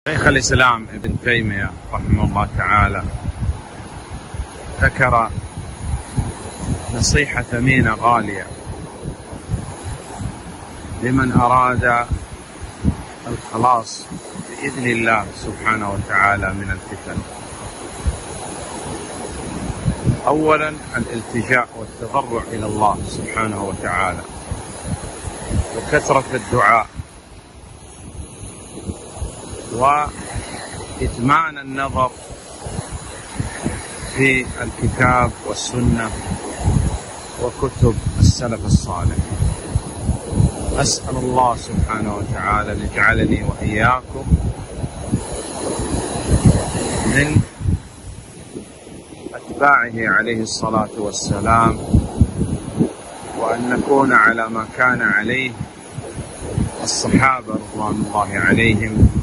شيخ الإسلام ابن تيمية رحمه الله تعالى ذكر نصيحة ثمينة غالية لمن أراد الخلاص بإذن الله سبحانه وتعالى من الفتن. أولا الالتجاء والتضرع إلى الله سبحانه وتعالى وكثرة الدعاء وإتمان النظر في الكتاب والسنة وكتب السلف الصالح. أسأل الله سبحانه وتعالى أن يجعلني وإياكم من أتباعه عليه الصلاة والسلام، وأن نكون على ما كان عليه الصحابة رضوان الله عليهم